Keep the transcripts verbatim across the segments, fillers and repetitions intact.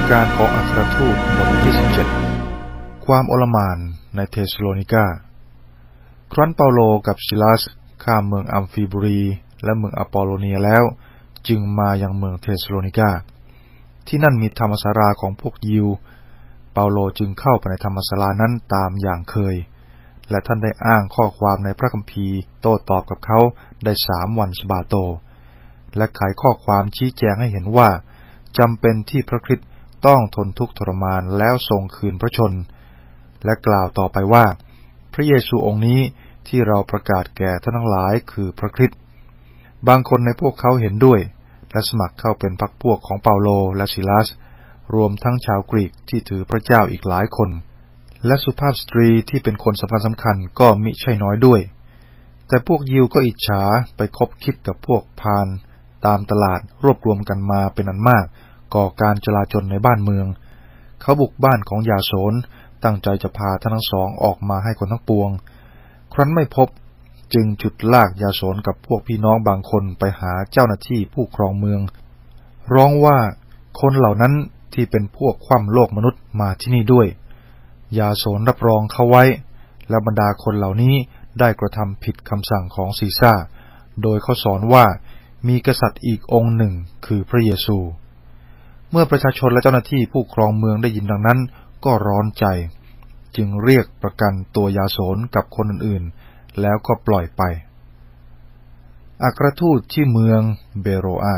การของอัครทูตบทที่สิบเจ็ดความโอลหม่านในเธสโลนิกาครั้นเปาโลกับซิลาสข้ามเมืองอัมฟีบุรีและเมืองอปอโลเนียแล้วจึงมายังเมืองเธสโลนิกาที่นั่นมีธรรมศาลาของพวกยิวเปาโลจึงเข้าไปในธรรมศาลานั้นตามอย่างเคยและท่านได้อ้างข้อความในพระคัมภีร์โต้ตอบกับเขาได้สามวันสบาโตและไขข้อความชี้แจงให้เห็นว่าจำเป็นที่พระคริสต์ต้องทนทุกข์ทรมานแล้วทรงคืนพระชนและกล่าวต่อไปว่าพระเยซูองค์นี้ที่เราประกาศแก่ท่านทั้งหลายคือพระคริสต์บางคนในพวกเขาเห็นด้วยและสมัครเข้าเป็นพรรคพวกของเปาโลและซิลาสรวมทั้งชาวกรีกที่ถือพระเจ้าอีกหลายคนและสุภาพสตรีที่เป็นคนสำคัญสำคัญก็มิใช่น้อยด้วยแต่พวกยิวก็อิจฉาไปคบคิดกับพวกพาลตามตลาดรวบรวมกันมาเป็นอันมากก่อการจลาจลในบ้านเมืองเขาบุกบ้านของยาโสนตั้งใจจะพาทั้งสองออกมาให้คนทั้งปวงครั้นไม่พบจึงจุดลากยาโสนกับพวกพี่น้องบางคนไปหาเจ้าหน้าที่ผู้ครองเมืองร้องว่าคนเหล่านั้นที่เป็นพวกคว่ำโลกมนุษย์มาที่นี่ด้วยยาโสนรับรองเขาไว้และบรรดาคนเหล่านี้ได้กระทำผิดคำสั่งของซีซ่าโดยเขาสอนว่ามีกษัตริย์อีกองค์หนึ่งคือพระเยซูเมื่อประชาชนและเจ้าหน้าที่ผู้ครองเมืองได้ยินดังนั้นก็ร้อนใจจึงเรียกประกันตัวยาโสนกับคนอื่นๆแล้วก็ปล่อยไปอัครทูตที่เมืองเบโรอา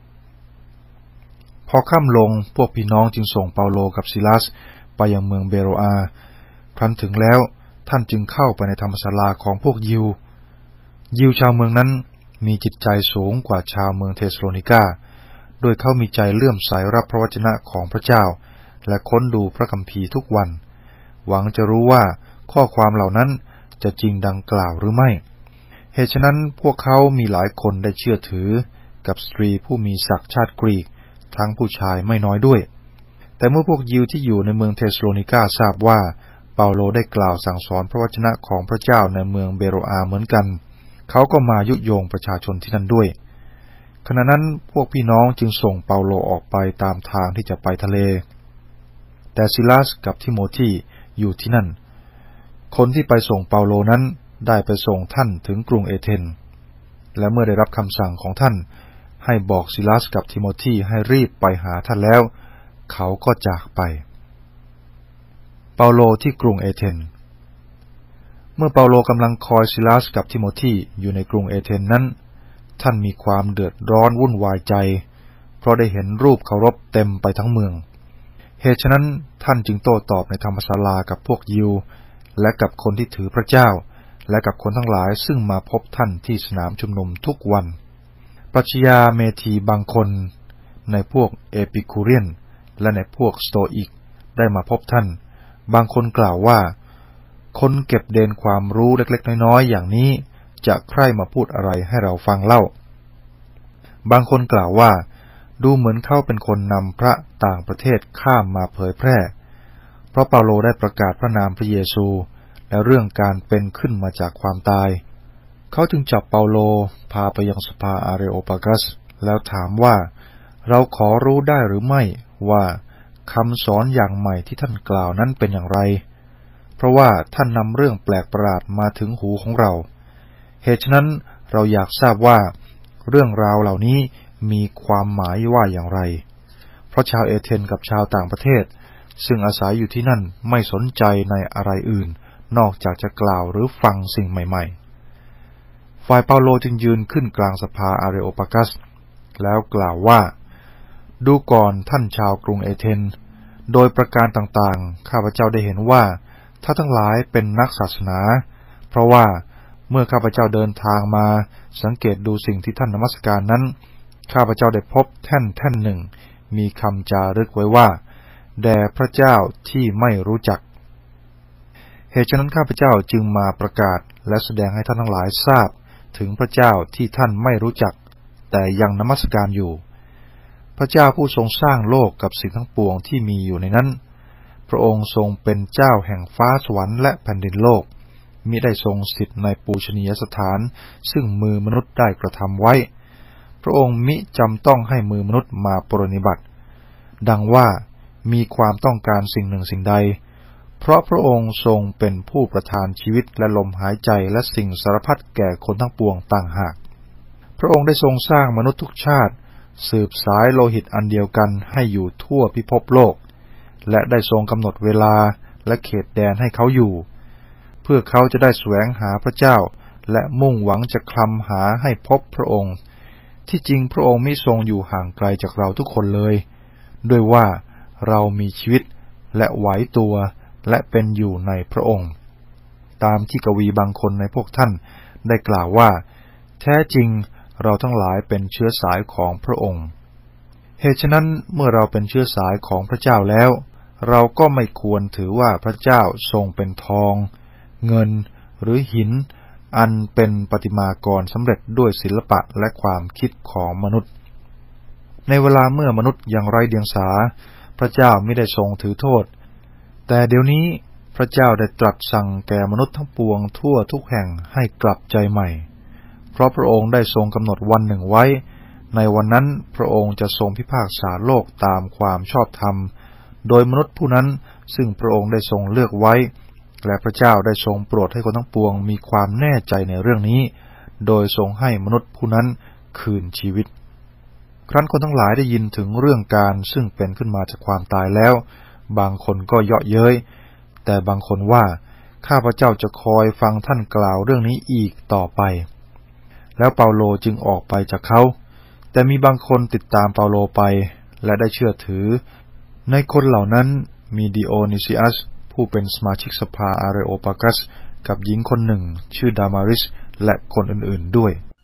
พอค่ำลงพวกพี่น้องจึงส่งเปาโลกับซิลาสไปยังเมืองเบโรอาครั้นถึงแล้วท่านจึงเข้าไปในธรรมศาลาของพวกยิวยิวชาวเมืองนั้นมีจิตใจสูงกว่าชาวเมืองเธสโลนิกาโดยเขามีใจเลื่อมใสรับพระวจนะของพระเจ้าและค้นดูพระคัมภีร์ทุกวันหวังจะรู้ว่าข้อความเหล่านั้นจะจริงดังกล่าวหรือไม่เหตุฉะนั้นพวกเขามีหลายคนได้เชื่อถือกับสตรีผู้มีศักดิ์ชาติกรีกทั้งผู้ชายไม่น้อยด้วยแต่เมื่อพวกยิวที่อยู่ในเมืองเธสโลนิกาทราบว่าเปาโลได้กล่าวสั่งสอนพระวจนะของพระเจ้าในเมืองเบโรอาเหมือนกันเขาก็มายุยงประชาชนที่นั่นด้วยขณะนั้นพวกพี่น้องจึงส่งเปาโลออกไปตามทางที่จะไปทะเลแต่ซิลาสกับทิโมธีอยู่ที่นั่นคนที่ไปส่งเปาโลนั้นได้ไปส่งท่านถึงกรุงเอเธนและเมื่อได้รับคำสั่งของท่านให้บอกซิลาสกับทิโมธีให้รีบไปหาท่านแล้วเขาก็จากไปเปาโลที่กรุงเอเธนเมื่อเปาโลกำลังคอยซิลาสกับทิโมธีอยู่ในกรุงเอเธนนั้นท่านมีความเดือดร้อนวุ่นวายใจเพราะได้เห็นรูปเคารพเต็มไปทั้งเมืองเหตุฉะนั้นท่านจึงโต้ตอบในธรรมศาลากับพวกยิวและกับคนที่ถือพระเจ้าและกับคนทั้งหลายซึ่งมาพบท่านที่สนามชุมนุมทุกวันปรัชญาเมธีบางคนในพวกเอปิคูเรียนและในพวกสโตอิกได้มาพบท่านบางคนกล่าวว่าคนเก็บเดนความรู้เล็กๆน้อยๆอย่างนี้จะใคร่มาพูดอะไรให้เราฟังเล่าบางคนกล่าวว่าดูเหมือนเขาเป็นคนนำพระต่างประเทศข้ามมาเผยแพร่เพราะเปาโลได้ประกาศพระนามพระเยซูและเรื่องการเป็นขึ้นมาจากความตายเขาจึงจับเปาโลพาไปยังสภาอาเรโอปากัสแล้วถามว่าเราขอรู้ได้หรือไม่ว่าคำสอนอย่างใหม่ที่ท่านกล่าวนั้นเป็นอย่างไรเพราะว่าท่านนำเรื่องแปลกประหลาดมาถึงหูของเราเหตุฉะนั้นเราอยากทราบว่าเรื่องราวเหล่านี้มีความหมายว่าอย่างไรเพราะชาวเอเธนกับชาวต่างประเทศซึ่งอาศัยอยู่ที่นั่นไม่สนใจในอะไรอื่นนอกจากจะกล่าวหรือฟังสิ่งใหม่ๆฝ่ายเปาโลจึงยืนขึ้นกลางสภาอาเรโอปากัสแล้วกล่าวว่าดูก่อนท่านชาวกรุงเอเธนโดยประการต่างๆข้าพเจ้าได้เห็นว่าท่านทั้งหลายเป็นนักศาสนาเพราะว่าเมื่อข้าพเจ้าเดินทางมาสังเกตดูสิ่งที่ท่านนมัสการนั้นข้าพเจ้าได้พบแท่นแท่นหนึ่งมีคำจารึกไว้ว่าแด่พระเจ้าที่ไม่รู้จักเหตุฉะนั้นข้าพเจ้าจึงมาประกาศและแสดงให้ท่านทั้งหลายทราบถึงพระเจ้าที่ท่านไม่รู้จักแต่ยังนมัสการอยู่พระเจ้าผู้ทรงสร้างโลกกับสิ่งทั้งปวงที่มีอยู่ในนั้นพระองค์ทรงเป็นเจ้าแห่งฟ้าสวรรค์และแผ่นดินโลกมิได้ทรงสิทธิ์ในปูชนียสถานซึ่งมือมนุษย์ได้กระทำไว้พระองค์มิจำต้องให้มือมนุษย์มาปรนนิบัติดังว่ามีความต้องการสิ่งหนึ่งสิ่งใดเพราะพระองค์ทรงเป็นผู้ประทานชีวิตและลมหายใจและสิ่งสารพัดแก่คนทั้งปวงต่างหากพระองค์ได้ทรงสร้างมนุษย์ทุกชาติสืบสายโลหิตอันเดียวกันให้อยู่ทั่วพิภพโลกและได้ทรงกำหนดเวลาและเขตแดนให้เขาอยู่เพื่อเขาจะได้แสวงหาพระเจ้าและมุ่งหวังจะคลำหาให้พบพระองค์ที่จริงพระองค์มิทรงอยู่ห่างไกลจากเราทุกคนเลยด้วยว่าเรามีชีวิตและไหวตัวและเป็นอยู่ในพระองค์ตามที่กวีบางคนในพวกท่านได้กล่าวว่าแท้จริงเราทั้งหลายเป็นเชื้อสายของพระองค์เหตุฉะนั้นเมื่อเราเป็นเชื้อสายของพระเจ้าแล้วเราก็ไม่ควรถือว่าพระเจ้าทรงเป็นทองเงินหรือหินอันเป็นประติมากรสำเร็จด้วยศิลปะและความคิดของมนุษย์ในเวลาเมื่อมนุษย์ยังไร้เดียงสาพระเจ้าไม่ได้ทรงถือโทษแต่เดี๋ยวนี้พระเจ้าได้ตรัสสั่งแก่มนุษย์ทั้งปวงทั่วทุกแห่งให้กลับใจใหม่เพราะพระองค์ได้ทรงกำหนดวันหนึ่งไว้ในวันนั้นพระองค์จะทรงพิพากษาโลกตามความชอบธรรมโดยมนุษย์ผู้นั้นซึ่งพระองค์ได้ทรงเลือกไว้และพระเจ้าได้ทรงโปรดให้คนทั้งปวงมีความแน่ใจในเรื่องนี้โดยทรงให้มนุษย์ผู้นั้นคืนชีวิตครั้นคนทั้งหลายได้ยินถึงเรื่องการซึ่งเป็นขึ้นมาจากความตายแล้วบางคนก็เยาะเย้ยแต่บางคนว่าข้าพเจ้าจะคอยฟังท่านกล่าวเรื่องนี้อีกต่อไปแล้วเปาโลจึงออกไปจากเขาแต่มีบางคนติดตามเปาโลไปและได้เชื่อถือในคนเหล่านั้นมีดิโอนิซิอัสผู้เป็นสมาชิกสภาอาเรโอปากัสกับหญิงคนหนึ่งชื่อดามาริสและคนอื่นๆด้วย